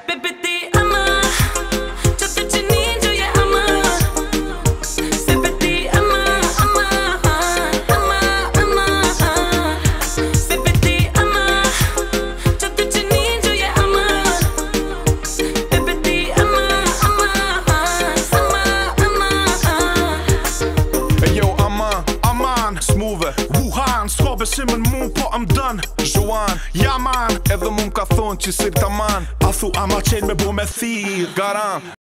Bibiti ama, çat içini joye ama. Bibiti ama, ama, ama, ama. Bibiti ama, çat içini joye ama. Bibiti ama, ama, ama, ama. Hey yo, aman, smooth Wuhan, ska besimën mu, po am dën Joan, ja man, edhe mun ka thonë që si t'aman A thu ama qenë me bo me thirë, garan